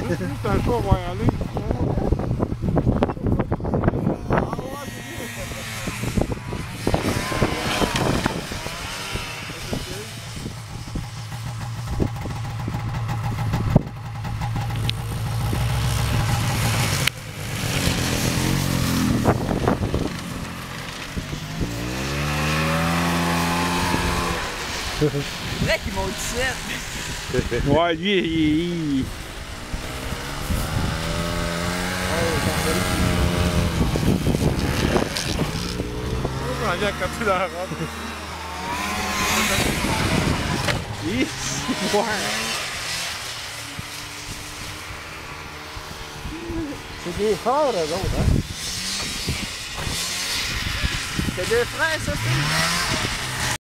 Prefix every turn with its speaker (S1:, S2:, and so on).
S1: C'est un choix, on va y aller.
S2: C'est vrai qu'ils m'ont dit ça.
S1: Ouais, lui, il... On vient à côté de la robe.
S3: C'est des forts, eux autres, hein?
S2: C'est deux frères, ça, c'est.